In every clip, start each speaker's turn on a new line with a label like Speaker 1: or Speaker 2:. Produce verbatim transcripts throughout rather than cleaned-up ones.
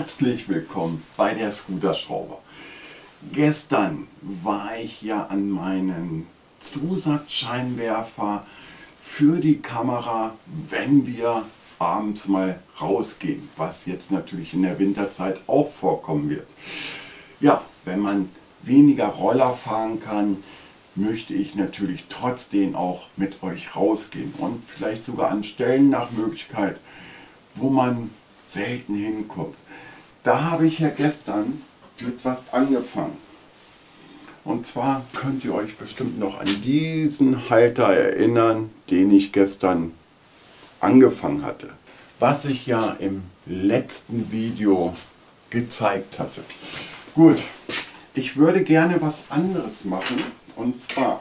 Speaker 1: Herzlich willkommen bei der Scooterschrauber. Gestern war ich ja an meinen Zusatzscheinwerfer für die Kamera, wenn wir abends mal rausgehen, was jetzt natürlich in der Winterzeit auch vorkommen wird. Ja, wenn man weniger Roller fahren kann, möchte ich natürlich trotzdem auch mit euch rausgehen und vielleicht sogar an Stellen nach Möglichkeit, wo man selten hinkommt. Da habe ich ja gestern mit was angefangen. Und zwar könnt ihr euch bestimmt noch an diesen Halter erinnern, den ich gestern angefangen hatte. Was ich ja im letzten Video gezeigt hatte. Gut, ich würde gerne was anderes machen. Und zwar,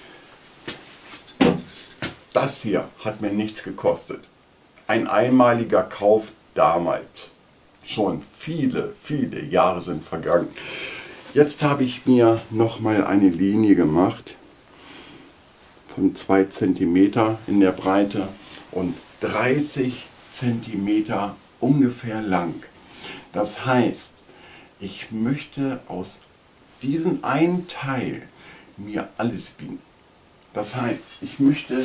Speaker 1: das hier hat mir nichts gekostet. Ein einmaliger Kauf damals. Schon viele, viele Jahre sind vergangen. Jetzt habe ich mir nochmal eine Linie gemacht von zwei Zentimeter in der Breite und dreißig Zentimeter ungefähr lang. Das heißt, ich möchte aus diesem einen Teil mir alles biegen. Das heißt, ich möchte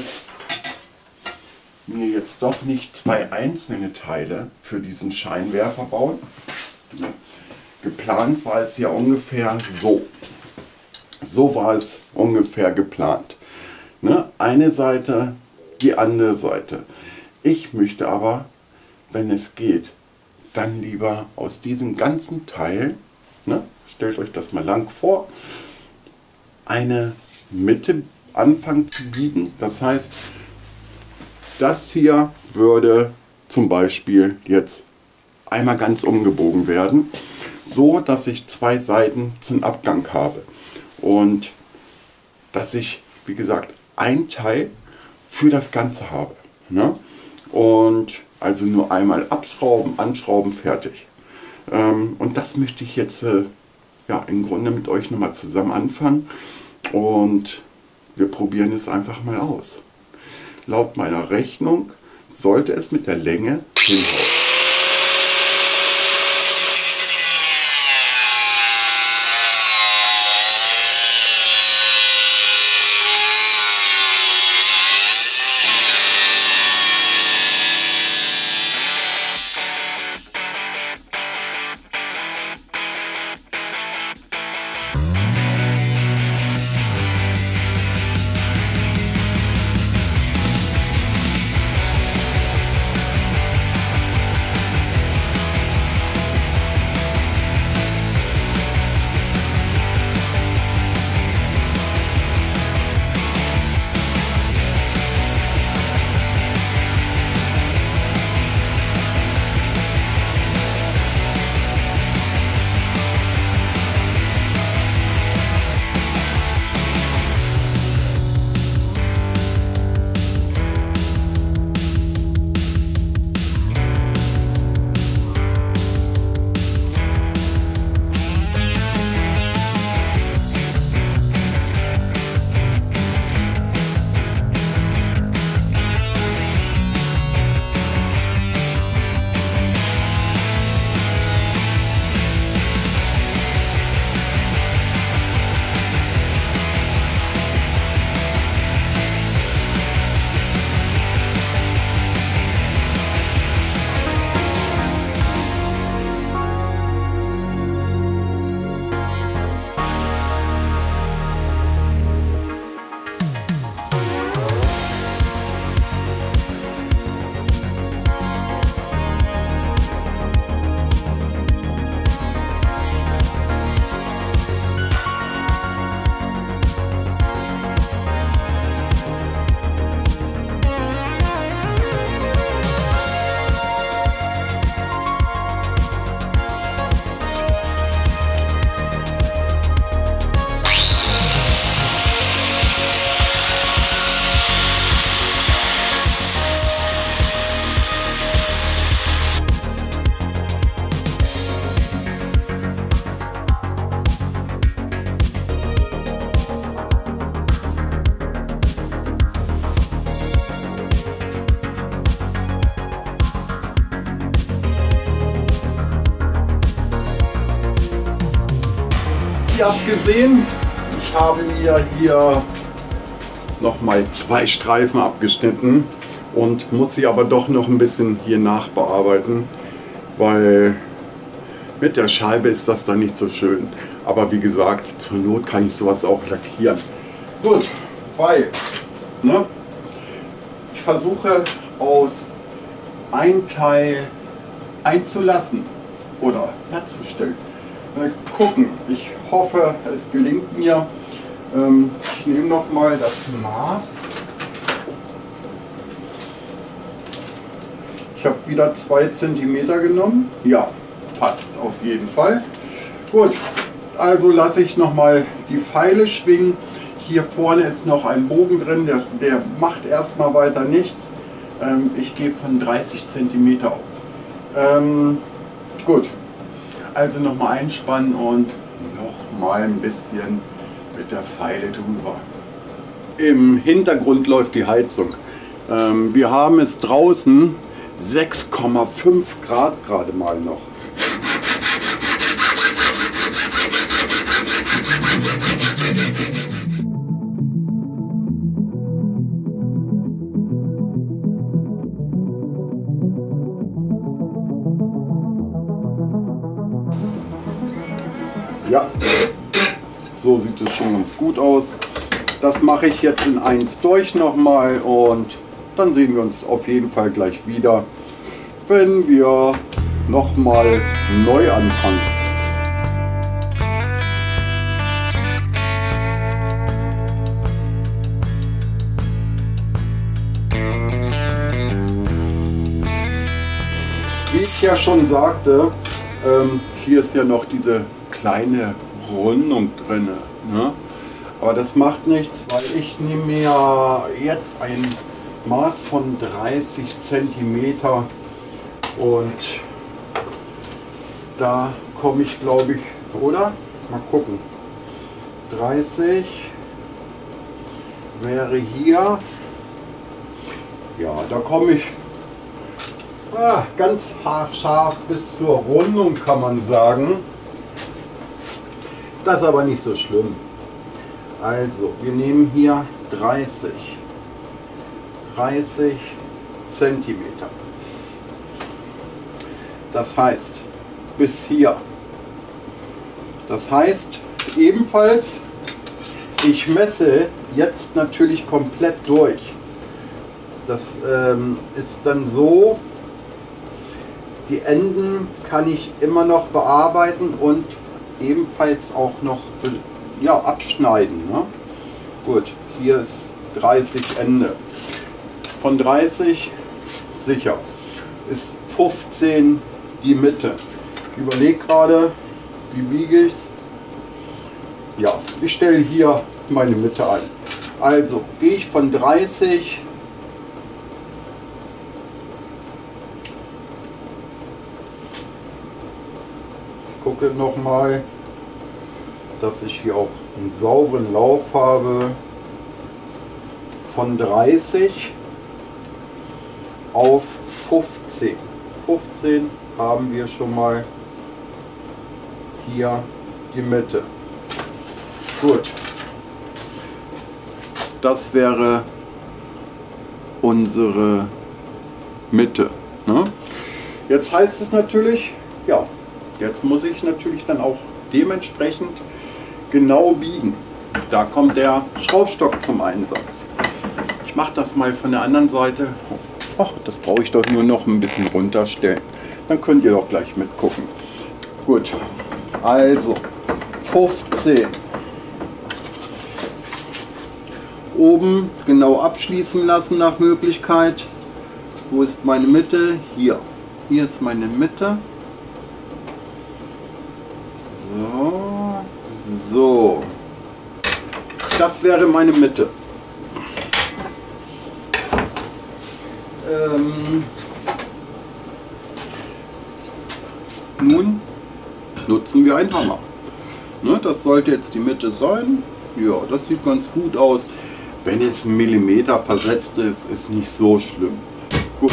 Speaker 1: mir jetzt doch nicht zwei einzelne Teile für diesen Scheinwerfer bauen. Geplant war es ja ungefähr so. So war es ungefähr geplant. Ne? Eine Seite, die andere Seite. Ich möchte aber, wenn es geht, dann lieber aus diesem ganzen Teil, ne? Stellt euch das mal lang vor, eine Mitte anfangen zu biegen. Das heißt, das hier würde zum Beispiel jetzt einmal ganz umgebogen werden, so dass ich zwei Seiten zum Abgang habe und dass ich, wie gesagt, ein Teil für das Ganze habe. Ne? Und also nur einmal abschrauben, anschrauben, fertig. Ähm, und das möchte ich jetzt äh, ja, im Grunde mit euch nochmal zusammen anfangen und wir probieren es einfach mal aus. Laut meiner Rechnung sollte es mit der Länge hinhauen. abgesehen. Ich habe mir hier nochmal zwei Streifen abgeschnitten und muss sie aber doch noch ein bisschen hier nachbearbeiten, weil mit der Scheibe ist das dann nicht so schön. Aber wie gesagt, zur Not kann ich sowas auch lackieren. Gut, weil ne, ich versuche aus ein Teil einzulassen oder herzustellen. Mal gucken, ich hoffe, es gelingt mir. Ähm, ich nehme noch mal das Maß. Ich habe wieder zwei Zentimeter genommen. Ja, passt auf jeden Fall. Gut, also lasse ich noch mal die Pfeile schwingen. Hier vorne ist noch ein Bogen drin, der, der macht erstmal weiter nichts. Ähm, ich gehe von dreißig Zentimeter aus. Ähm, gut, also noch mal einspannen und noch mal ein bisschen mit der Feile drüber. Im Hintergrund läuft die Heizung. Ähm, wir haben es draußen sechs Komma fünf Grad gerade mal noch. Ja, so sieht es schon ganz gut aus. Das mache ich jetzt in eins durch nochmal und dann sehen wir uns auf jeden Fall gleich wieder, wenn wir nochmal neu anfangen. Wie ich ja schon sagte, ähm, hier ist ja noch diese kleine Rundung drin. Ne? Aber das macht nichts, weil ich nehme mir jetzt ein Maß von dreißig Zentimeter und da komme ich, glaube ich, oder? Mal gucken. dreißig wäre hier. Ja, da komme ich ah, ganz haarscharf bis zur Rundung, kann man sagen. Das ist aber nicht so schlimm. Also, wir nehmen hier dreißig Zentimeter. Das heißt, bis hier. Das heißt ebenfalls, ich messe jetzt natürlich komplett durch. Das ähm, ist dann so, die Enden kann ich immer noch bearbeiten und ebenfalls auch noch ja, abschneiden. Ne? Gut, hier ist dreißig Ende. Von dreißig sicher ist fünfzehn die Mitte. Ich überlege gerade, wie biege ich es? Ja, ich stelle hier meine Mitte ein. Also gehe ich von dreißig gucke noch mal, dass ich hier auch einen sauberen Lauf habe. Von dreißig auf fünfzehn. fünfzehn haben wir schon mal hier die Mitte. Gut. Das wäre unsere Mitte. Ne? Jetzt heißt es natürlich, ja, jetzt muss ich natürlich dann auch dementsprechend genau biegen. Da kommt der Schraubstock zum Einsatz. Ich mache das mal von der anderen Seite. Ach, das brauche ich doch nur noch ein bisschen runterstellen. Dann könnt ihr doch gleich mitgucken. Gut, also fünfzehn. Oben genau abschließen lassen nach Möglichkeit. Wo ist meine Mitte? Hier. Hier ist meine Mitte. So. So. Das wäre meine Mitte. Ähm, nun nutzen wir einen Hammer. Ne, das sollte jetzt die Mitte sein. Ja, das sieht ganz gut aus. Wenn es ein Millimeter versetzt ist, ist nicht so schlimm. Gut.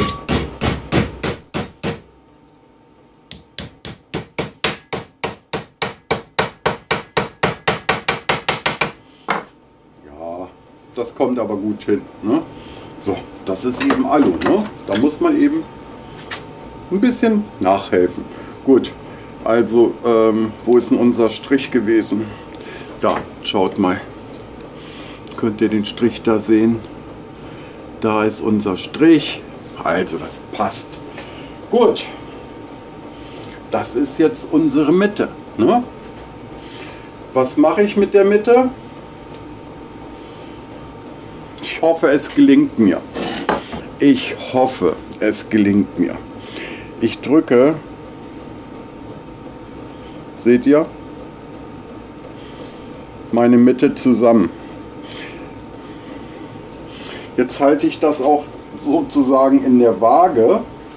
Speaker 1: kommt aber gut hin. Ne? So, das ist eben Alu. Ne? Da muss man eben ein bisschen nachhelfen. Gut, also ähm, wo ist denn unser Strich gewesen? Da, schaut mal. Könnt ihr den Strich da sehen? Da ist unser Strich. Also das passt. Gut. Das ist jetzt unsere Mitte. Ne? Was mache ich mit der Mitte? Ich hoffe, es gelingt mir. Ich hoffe, es gelingt mir. Ich drücke, seht ihr, meine Mitte zusammen. Jetzt halte ich das auch sozusagen in der Waage.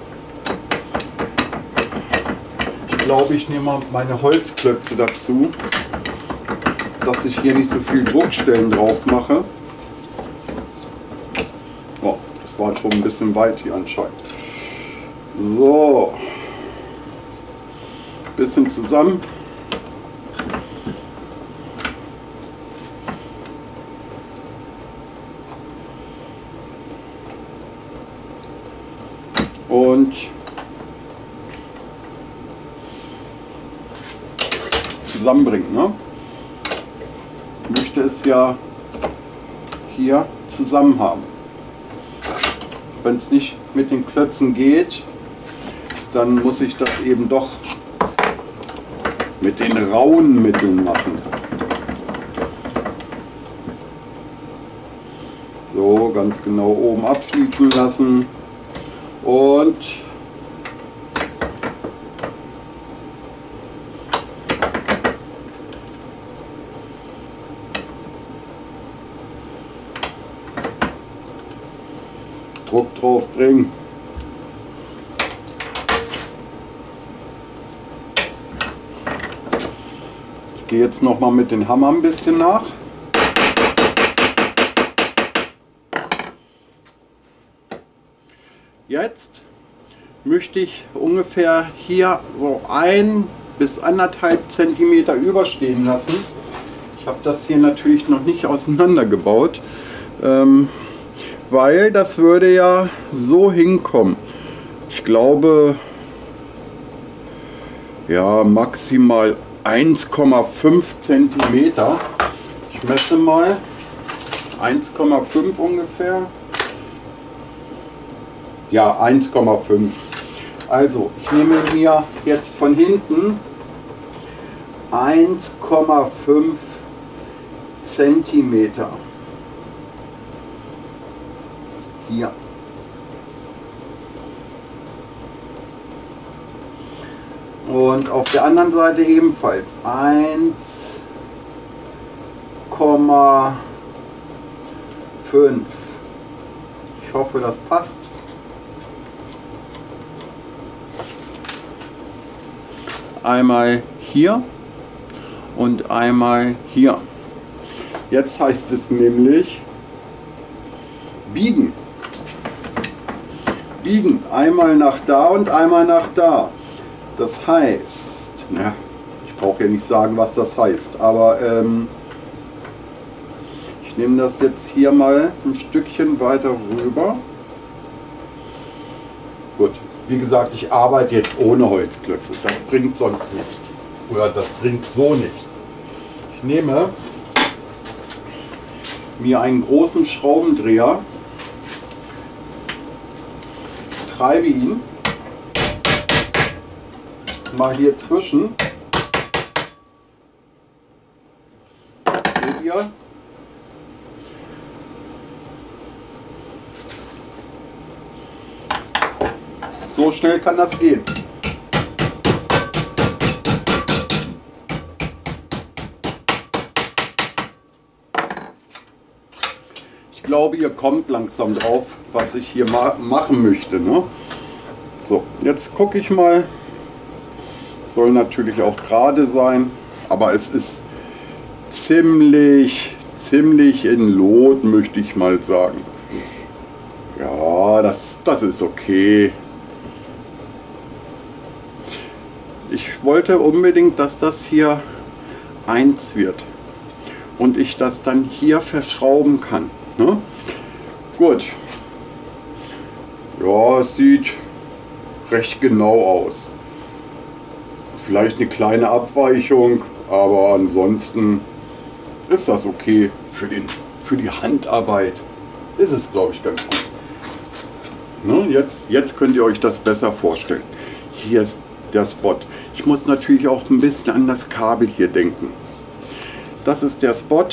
Speaker 1: Ich glaube, ich nehme mal meine Holzklötze dazu, dass ich hier nicht so viel Druckstellen drauf mache. Oh, das war schon ein bisschen weit hier anscheinend. So, bisschen zusammen. Und zusammenbringen. Ne? Ich möchte es ja hier zusammen haben. Wenn es nicht mit den Klötzen geht, dann muss ich das eben doch mit den rauen Mitteln machen. So, ganz genau oben abschließen lassen und Druck drauf bringen. Ich gehe jetzt noch mal mit dem Hammer ein bisschen nach. Jetzt möchte ich ungefähr hier so ein bis anderthalb Zentimeter überstehen lassen. Ich habe das hier natürlich noch nicht auseinandergebaut, ähm, weil das würde ja so hinkommen. Ich glaube, ja, maximal eins Komma fünf Zentimeter. Ich messe mal eins Komma fünf ungefähr. Ja, eins Komma fünf. Also, ich nehme mir jetzt von hinten eins Komma fünf Zentimeter. Hier. Und auf der anderen Seite ebenfalls eins Komma fünf. Ich hoffe, das passt. Einmal hier und einmal hier. Jetzt heißt es nämlich biegen. Biegen. Einmal nach da und einmal nach da. Das heißt, na, ich brauche ja nicht sagen, was das heißt, aber ähm, ich nehme das jetzt hier mal ein Stückchen weiter rüber. Gut. Wie gesagt, ich arbeite jetzt ohne Holzklötze. Das bringt sonst nichts. Oder das bringt so nichts. Ich nehme mir einen großen Schraubendreher, treibe ihn mal hier zwischen. Seht ihr? So schnell kann das gehen. Ich glaube, ihr kommt langsam drauf, was ich hier ma machen möchte. Ne? So, jetzt gucke ich mal. Soll natürlich auch gerade sein, aber es ist ziemlich, ziemlich in Lot, möchte ich mal sagen. Ja, das, das ist okay. Ich wollte unbedingt, dass das hier eins wird und ich das dann hier verschrauben kann. Ne? Gut. Ja, es sieht recht genau aus. Vielleicht eine kleine Abweichung, aber ansonsten ist das okay. Für, den, für die Handarbeit ist es, glaube ich, ganz gut. Ne? Jetzt, jetzt könnt ihr euch das besser vorstellen. Hier ist der Spot. Ich muss natürlich auch ein bisschen an das Kabel hier denken. Das ist der Spot.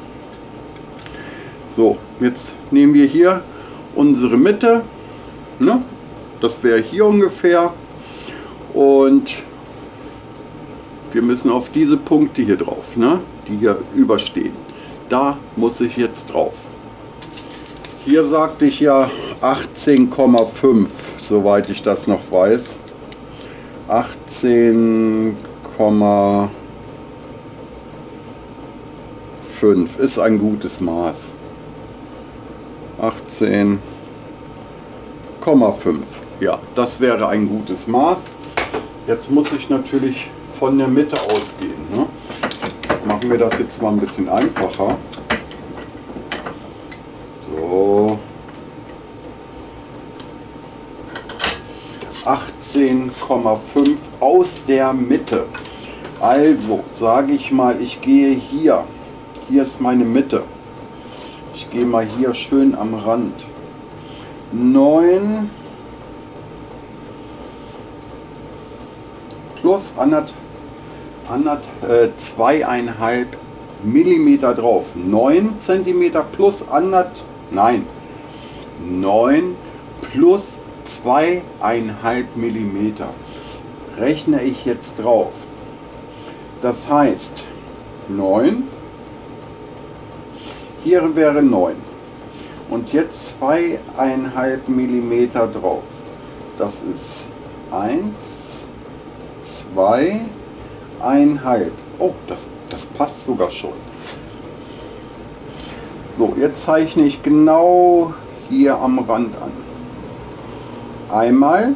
Speaker 1: So, jetzt nehmen wir hier unsere Mitte. Ne? Das wäre hier ungefähr. Und wir müssen auf diese Punkte hier drauf, ne? Die hier überstehen. Da muss ich jetzt drauf. Hier sagte ich ja achtzehn Komma fünf, soweit ich das noch weiß. achtzehn Komma fünf ist ein gutes Maß. achtzehn Komma fünf. Ja, das wäre ein gutes Maß. Jetzt muss ich natürlich von der Mitte ausgehen. Ne? Machen wir das jetzt mal ein bisschen einfacher. So. achtzehn Komma fünf aus der Mitte. Also sage ich mal, ich gehe hier. Hier ist meine Mitte. Ich gehe mal hier schön am Rand. neun plus anderthalb, zweieinhalb Millimeter drauf. neun Zentimeter plus anderthalb, nein, neun plus zweieinhalb Millimeter rechne ich jetzt drauf. Das heißt neun, hier wäre neun und jetzt zweieinhalb Millimeter drauf. Das ist eins, zwei, einhalb. Oh, das, das passt sogar schon. So, jetzt zeichne ich genau hier am Rand an. Einmal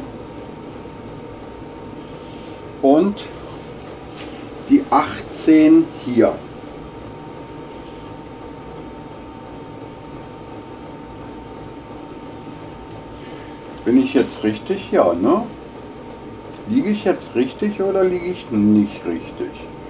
Speaker 1: und die achtzehn hier. Bin ich jetzt richtig? Ja, ne? Liege ich jetzt richtig oder liege ich nicht richtig?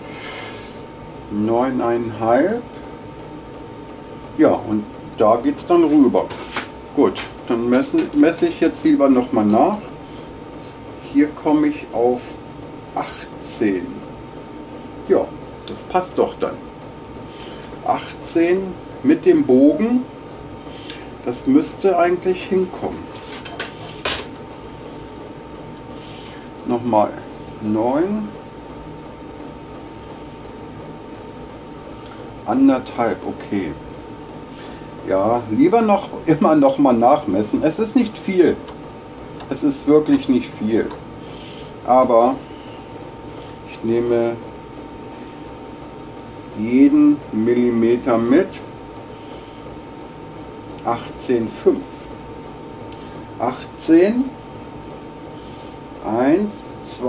Speaker 1: neun Komma fünf. Ja, und da geht es dann rüber. Gut, dann messe, messe ich jetzt lieber nochmal nach. Hier komme ich auf achtzehn. Ja, das passt doch dann. achtzehn mit dem Bogen. Das müsste eigentlich hinkommen. Nochmal neun, anderthalb, okay. Ja, lieber noch immer noch mal nachmessen. Es ist nicht viel. Es ist wirklich nicht viel. Aber ich nehme jeden Millimeter mit. achtzehn Komma fünf. achtzehn. Eins,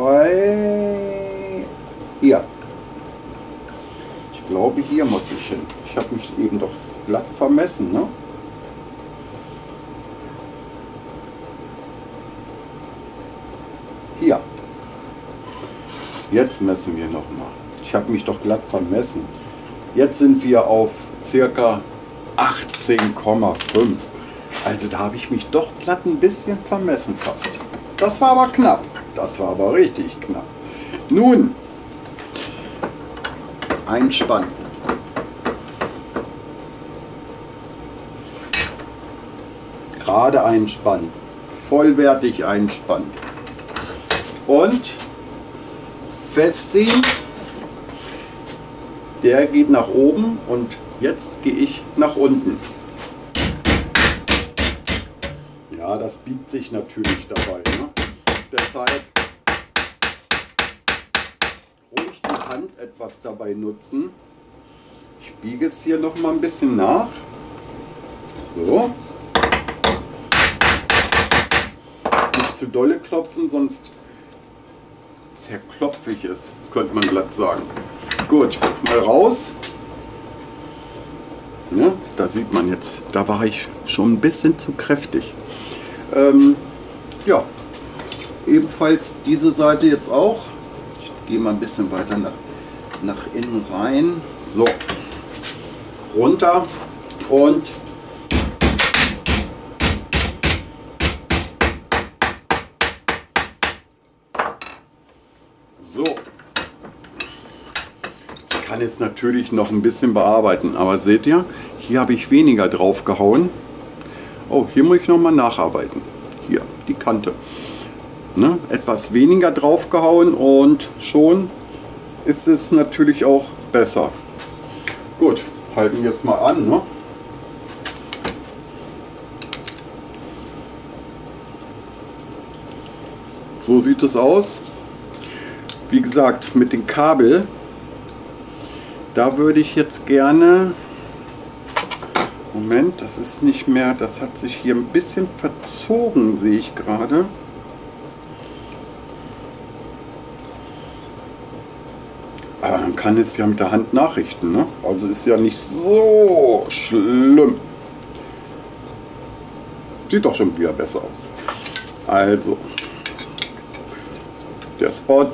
Speaker 1: zwei, hier. Ich glaube, hier muss ich hin. Ich habe mich eben doch glatt vermessen, ne? Hier. Jetzt messen wir noch mal. Ich habe mich doch glatt vermessen. Jetzt sind wir auf circa achtzehn Komma fünf. Also da habe ich mich doch glatt ein bisschen vermessen fast. Das war aber knapp. Das war aber richtig knapp. Nun, einspannen. Gerade einspannen. Vollwertig einspannen. Und festziehen. Der geht nach oben und jetzt gehe ich nach unten. Ja, das biegt sich natürlich dabei. Ne? Deshalb ruhig die Hand etwas dabei nutzen. Ich biege es hier noch mal ein bisschen nach. So. Nicht zu dolle klopfen, sonst zerklopfe ich es, könnte man glatt sagen. Gut, mal raus. Ja, da sieht man jetzt, da war ich schon ein bisschen zu kräftig. Ähm, ja, ebenfalls diese Seite jetzt auch. Ich gehe mal ein bisschen weiter nach, nach innen rein. So, runter und so. Ich kann jetzt natürlich noch ein bisschen bearbeiten, aber seht ihr, hier habe ich weniger drauf gehauen. Oh, hier muss ich noch mal nacharbeiten. Hier, die Kante. Ne? Etwas weniger drauf gehauen und schon ist es natürlich auch besser. Gut, halten wir jetzt mal an. Ne? So sieht es aus. Wie gesagt, mit dem Kabel, da würde ich jetzt gerne, Moment, das ist nicht mehr, das hat sich hier ein bisschen verzogen, sehe ich gerade. Aber man kann es ja mit der Hand nachrichten, ne? Also ist ja nicht so schlimm. Sieht doch schon wieder besser aus. Also, der Spot.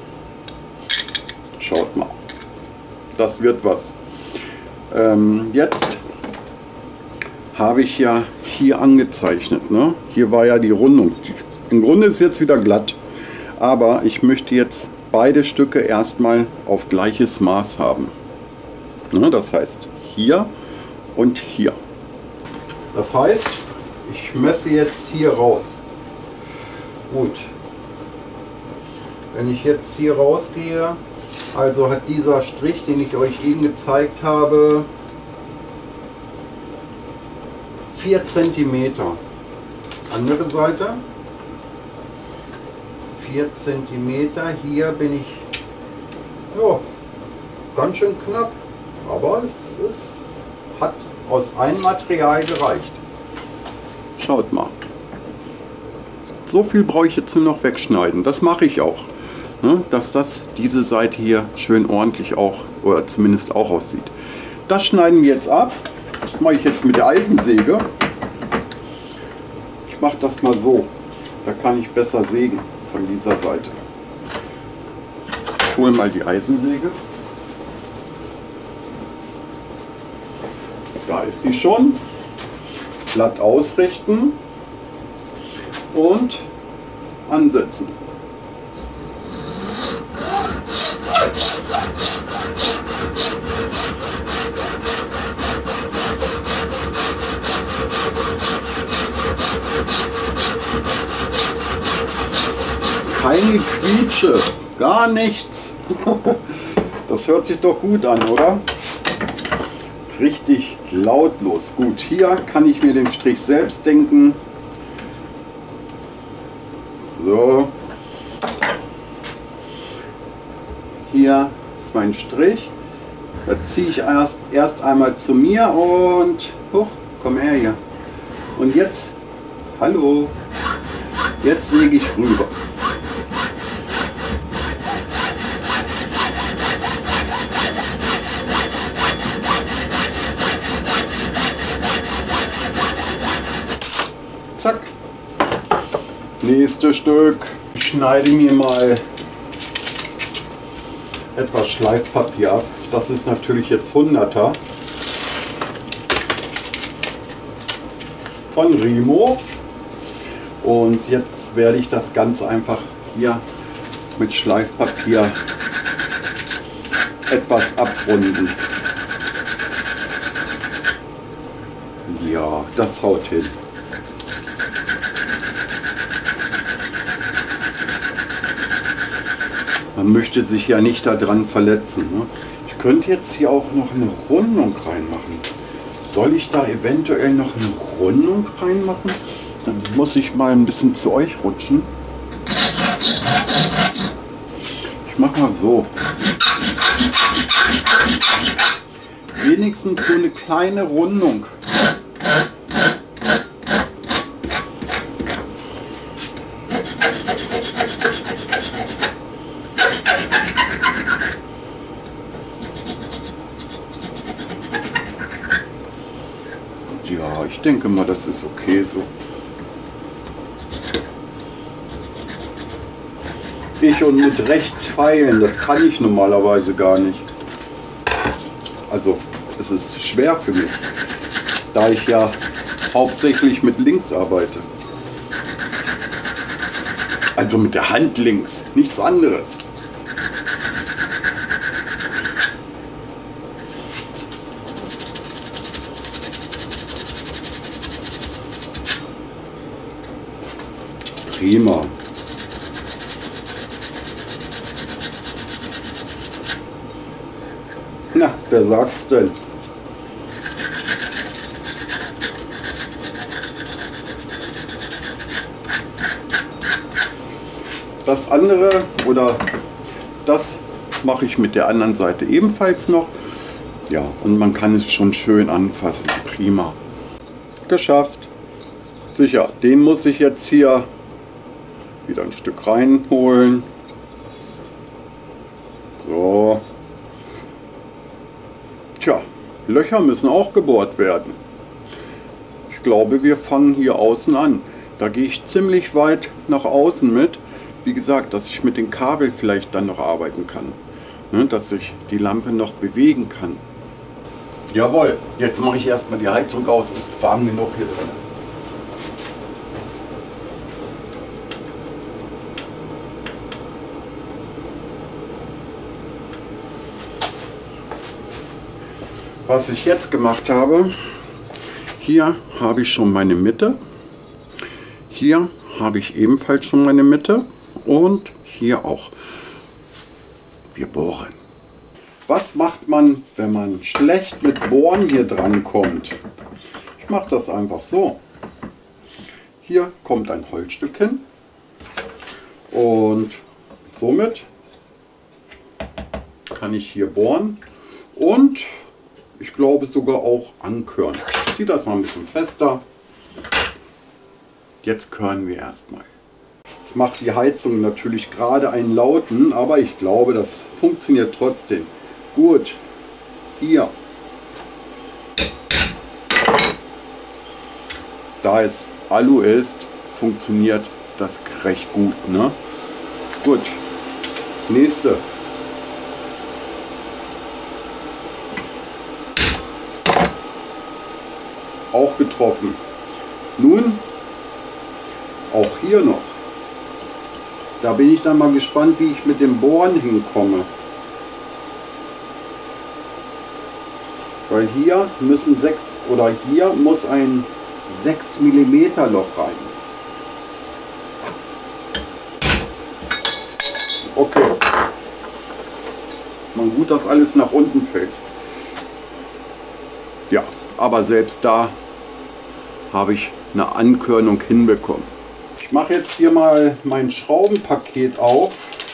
Speaker 1: Schaut mal. Das wird was. Ähm, jetzt habe ich ja hier angezeichnet. Ne? Hier war ja die Rundung. Im Grunde ist jetzt wieder glatt. Aber ich möchte jetzt beide Stücke erstmal auf gleiches Maß haben. Ne? Das heißt hier und hier. Das heißt, ich messe jetzt hier raus. Gut. Wenn ich jetzt hier rausgehe, also hat dieser Strich, den ich euch eben gezeigt habe, vier Zentimeter. Andere Seite, vier Zentimeter. Hier bin ich ja, ganz schön knapp, aber es, es hat aus einem Material gereicht. Schaut mal. So viel brauche ich jetzt nur noch wegschneiden. Das mache ich auch. Ne, dass das diese Seite hier schön ordentlich auch, oder zumindest auch aussieht. Das schneiden wir jetzt ab. Das mache ich jetzt mit der Eisensäge. Ich mache das mal so. Da kann ich besser sägen von dieser Seite. Ich hole mal die Eisensäge. Da ist sie schon. Blatt ausrichten und ansetzen. Keine Quietsche, gar nichts. Das hört sich doch gut an, oder? Richtig lautlos. Gut, hier kann ich mir den Strich selbst denken. So. Hier ist mein Strich. Da ziehe ich erst, erst einmal zu mir und hoch, komm her hier. Und jetzt, hallo, jetzt säge ich rüber. Zack. Nächstes Stück. Ich schneide mir mal etwas Schleifpapier ab. Das ist natürlich jetzt hunderter von Rimo. Und jetzt werde ich das ganz einfach hier mit Schleifpapier etwas abrunden. Ja, das haut hin. Man möchte sich ja nicht daran verletzen. Ne? Ich könnte jetzt hier auch noch eine Rundung reinmachen. Soll ich da eventuell noch eine Rundung reinmachen? Dann muss ich mal ein bisschen zu euch rutschen. Ich mache mal so. Wenigstens so eine kleine Rundung. denke mal, das ist okay so. Ich und mit rechts feilen, das kann ich normalerweise gar nicht. Also es ist schwer für mich, da ich ja hauptsächlich mit links arbeite. Also mit der Hand links, nichts anderes. Prima. Na, wer sagt's denn? Das andere oder das mache ich mit der anderen Seite ebenfalls noch. Ja, und man kann es schon schön anfassen. Prima. Geschafft. Sicher, den muss ich jetzt hier wieder ein Stück reinholen. So. Tja, Löcher müssen auch gebohrt werden. Ich glaube, wir fangen hier außen an. Da gehe ich ziemlich weit nach außen mit. Wie gesagt, dass ich mit dem Kabel vielleicht dann noch arbeiten kann. Ne, dass ich die Lampe noch bewegen kann. Jawohl, jetzt mache ich erstmal die Heizung aus. Es ist warm genug hier drin. Was ich jetzt gemacht habe, hier habe ich schon meine Mitte, hier habe ich ebenfalls schon meine Mitte und hier auch. Wir bohren. Was macht man, wenn man schlecht mit Bohren hier dran kommt? Ich mache das einfach so. Hier kommt ein Holzstück hin und somit kann ich hier bohren und ich glaube sogar auch ankörnen. Ich ziehe das mal ein bisschen fester. Jetzt körnen wir erstmal. Jetzt macht die Heizung natürlich gerade einen lauten, aber ich glaube, das funktioniert trotzdem. Gut. Hier. Da es Alu ist, funktioniert das recht gut, ne? Gut. Nächste. Auch getroffen. Nun auch hier noch. Da bin ich dann mal gespannt, wie ich mit dem Bohren hinkomme. Weil hier müssen sechs oder hier muss ein sechs Millimeter Loch rein. Okay. Man gut, dass alles nach unten fällt. Ja. Aber selbst da habe ich eine Ankörnung hinbekommen. Ich mache jetzt hier mal mein Schraubenpaket auf.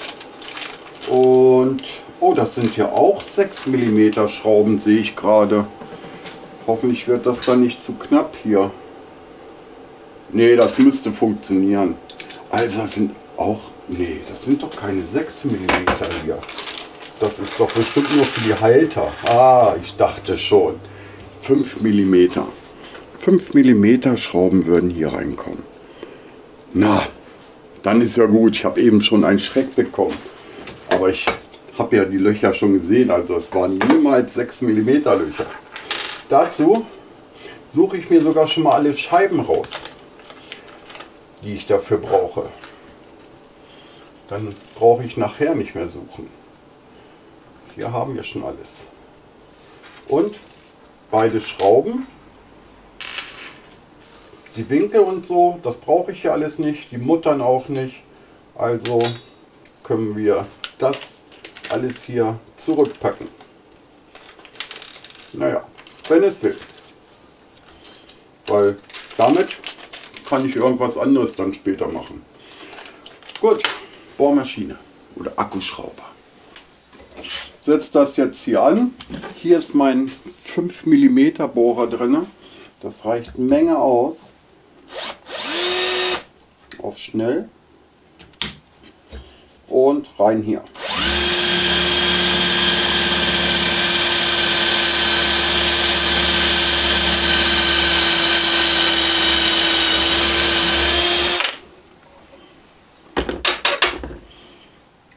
Speaker 1: Und oh, das sind ja auch sechs Millimeter Schrauben, sehe ich gerade. Hoffentlich wird das dann nicht zu knapp hier. Nee, das müsste funktionieren. Also das sind auch... Nee, das sind doch keine sechs Millimeter hier. Das ist doch bestimmt nur für die Halter. Ah, ich dachte schon. fünf Millimeter. fünf Millimeter Schrauben würden hier reinkommen. Na, dann ist ja gut. Ich habe eben schon einen Schreck bekommen. Aber ich habe ja die Löcher schon gesehen. Also es waren niemals sechs Millimeter Löcher. Dazu suche ich mir sogar schon mal alle Scheiben raus, die ich dafür brauche. Dann brauche ich nachher nicht mehr suchen. Hier haben wir schon alles. Und beide Schrauben, die Winkel und so, das brauche ich ja alles nicht, die Muttern auch nicht. Also können wir das alles hier zurückpacken. Naja, wenn es will. Weil damit kann ich irgendwas anderes dann später machen. Gut, Bohrmaschine oder Akkuschrauber. Setze das jetzt hier an. Hier ist mein fünf Millimeter Bohrer drin. Das reicht Menge aus. Auf schnell. Und rein hier.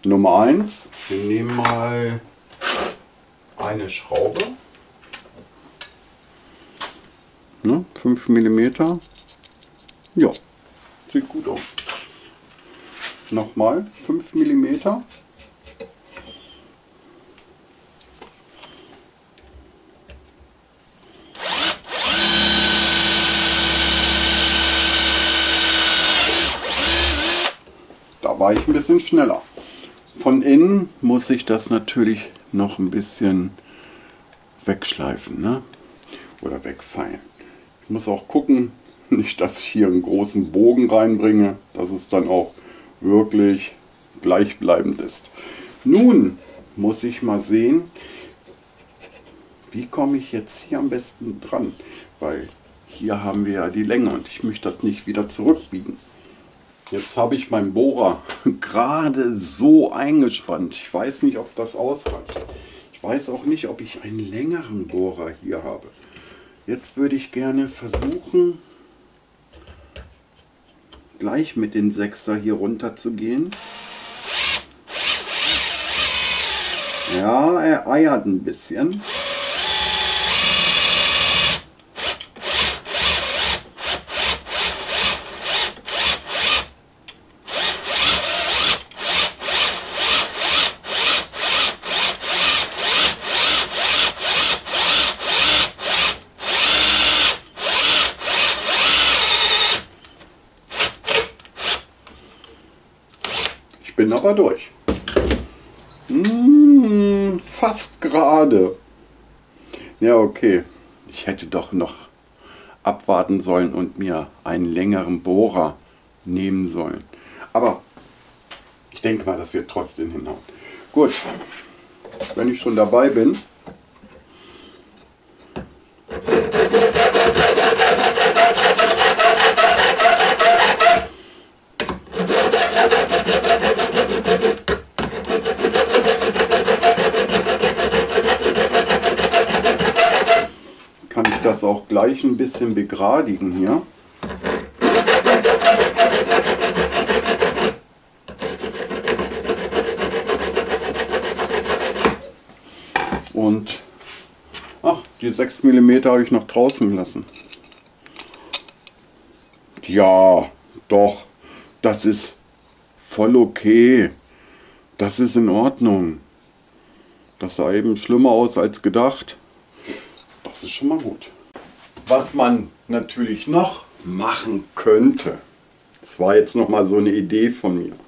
Speaker 1: Nummer eins. Wir nehmen mal eine Schraube. Ne, fünf Millimeter. Ja, sieht gut aus. Nochmal fünf Millimeter. Da war ich ein bisschen schneller. Von innen muss ich das natürlich noch ein bisschen wegschleifen, ne? Oder wegfeilen. Ich muss auch gucken, nicht, dass ich hier einen großen Bogen reinbringe, dass es dann auch wirklich gleichbleibend ist. Nun muss ich mal sehen, wie komme ich jetzt hier am besten dran, weil hier haben wir ja die Länge und ich möchte das nicht wieder zurückbiegen. Jetzt habe ich meinen Bohrer gerade so eingespannt. Ich weiß nicht, ob das ausreicht. Ich weiß auch nicht, ob ich einen längeren Bohrer hier habe. Jetzt würde ich gerne versuchen, gleich mit den Sechser hier runter zu gehen. Ja, er eiert ein bisschen. Bin aber durch. Hm, fast gerade. Ja, okay. Ich hätte doch noch abwarten sollen und mir einen längeren Bohrer nehmen sollen. Aber ich denke mal, das wird trotzdem hinhauen. Gut, wenn ich schon dabei bin. Das auch gleich ein bisschen begradigen hier. Und ach, die sechs Millimeter habe ich noch draußen gelassen. Ja, doch, das ist voll okay. Das ist in Ordnung. Das sah eben schlimmer aus als gedacht. Das ist schon mal gut. Was man natürlich noch machen könnte, das war jetzt noch mal so eine Idee von mir.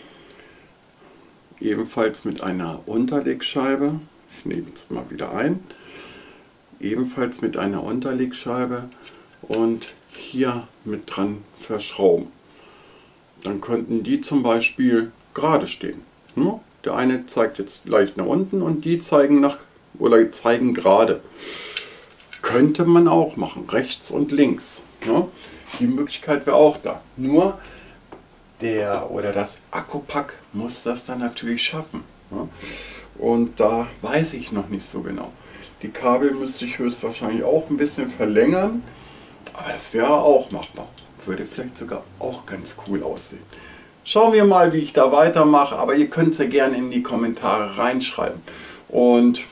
Speaker 1: Ebenfalls mit einer Unterlegscheibe, ich nehme es mal wieder ein, ebenfalls mit einer Unterlegscheibe und hier mit dran verschrauben. Dann könnten die zum Beispiel gerade stehen. Der eine zeigt jetzt leicht nach unten und die zeigen nach oder zeigen gerade. Könnte man auch machen, rechts und links. Ja? Die Möglichkeit wäre auch da. Nur der oder das Akkupack muss das dann natürlich schaffen. Ja? Und da weiß ich noch nicht so genau. Die Kabel müsste ich höchstwahrscheinlich auch ein bisschen verlängern, aber das wäre auch machbar. Würde vielleicht sogar auch ganz cool aussehen. Schauen wir mal, wie ich da weitermache, aber ihr könnt es ja gerne in die Kommentare reinschreiben. Und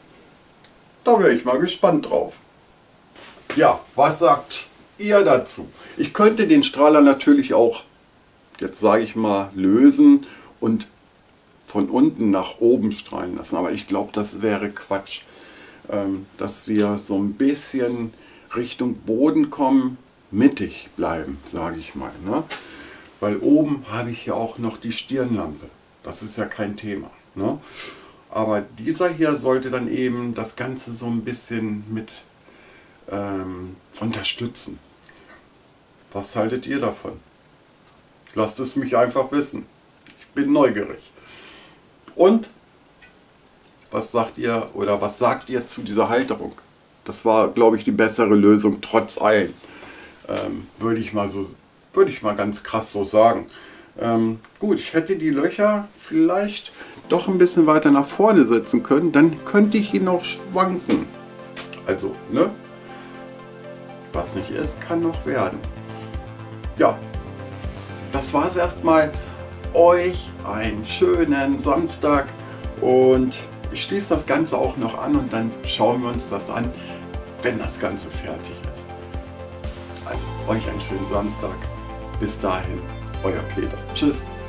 Speaker 1: da wäre ich mal gespannt drauf. Ja, was sagt ihr dazu? Ich könnte den Strahler natürlich auch, jetzt sage ich mal, lösen und von unten nach oben strahlen lassen. Aber ich glaube, das wäre Quatsch. Ähm, dass wir so ein bisschen Richtung Boden kommen, mittig bleiben, sage ich mal. Ne? Weil oben habe ich ja auch noch die Stirnlampe. Das ist ja kein Thema. Ne? Aber dieser hier sollte dann eben das Ganze so ein bisschen mit ähm, unterstützen. Was haltet ihr davon? Lasst es mich einfach wissen. Ich bin neugierig. Und was sagt ihr oder was sagt ihr zu dieser Halterung? Das war, glaube ich, die bessere Lösung trotz allem. Ähm, würde ich mal so, würde ich mal ganz krass so sagen. Ähm, gut, ich hätte die Löcher vielleicht doch ein bisschen weiter nach vorne setzen können, dann könnte ich ihn noch schwanken. Also, ne? Was nicht ist, kann noch werden. Ja, das war es erstmal euch einen schönen Samstag und ich schließe das Ganze auch noch an und dann schauen wir uns das an, wenn das Ganze fertig ist. Also euch einen schönen Samstag. Bis dahin, euer Peter. Tschüss.